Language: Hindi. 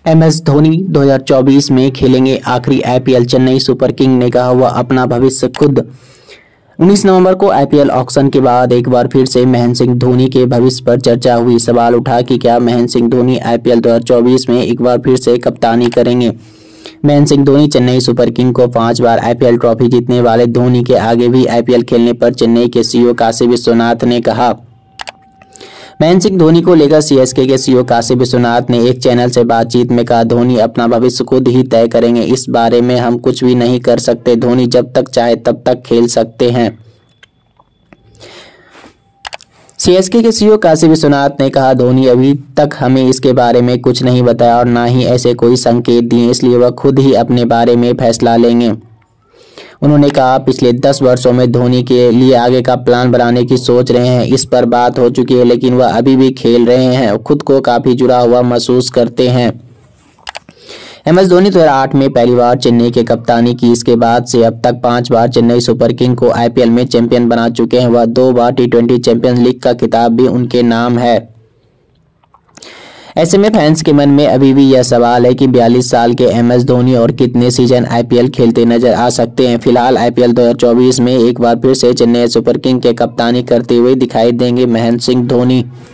MS धोनी 2024 में खेलेंगे आखिरी IPL। चेन्नई सुपर किंग ने कहा वह अपना भविष्य खुद। 19 नवंबर को IPL ऑक्शन के बाद एक बार फिर से महेंद्र सिंह धोनी के भविष्य पर चर्चा हुई। सवाल उठा कि क्या महेंद्र सिंह धोनी IPL 2024 में एक बार फिर से कप्तानी करेंगे। महेंद्र सिंह धोनी चेन्नई सुपर किंग को 5 बार IPL ट्रॉफी जीतने वाले धोनी के आगे भी IPL खेलने पर चेन्नई के CEO काशी विश्वनाथ ने कहा। महेंद्र सिंह धोनी को लेकर CSK के CEO काशी विश्वनाथ ने एक चैनल से बातचीत में कहा, धोनी अपना भविष्य खुद ही तय करेंगे, इस बारे में हम कुछ भी नहीं कर सकते। धोनी जब तक चाहे तब तक खेल सकते हैं। CSK के CEO काशी विश्वनाथ ने कहा, धोनी अभी तक हमें इसके बारे में कुछ नहीं बताया और ना ही ऐसे कोई संकेत दिए, इसलिए वह खुद ही अपने बारे में फैसला लेंगे। उन्होंने कहा, पिछले 10 वर्षों में धोनी के लिए आगे का प्लान बनाने की सोच रहे हैं, इस पर बात हो चुकी है, लेकिन वह अभी भी खेल रहे हैं, खुद को काफी जुड़ा हुआ महसूस करते हैं। MS धोनी 2008 में पहली बार चेन्नई के कप्तानी की। इसके बाद से अब तक 5 बार चेन्नई सुपर किंग को IPL में चैंपियन बना चुके हैं। वह 2 बार T20 चैंपियंस लीग का खिताब भी उनके नाम है। ऐसे में फैंस के मन में अभी भी यह सवाल है कि 42 साल के MS धोनी और कितने सीजन IPL खेलते नजर आ सकते हैं। फिलहाल IPL 2024 में एक बार फिर से चेन्नई सुपर किंग के कप्तानी करते हुए दिखाई देंगे महेंद्र सिंह धोनी।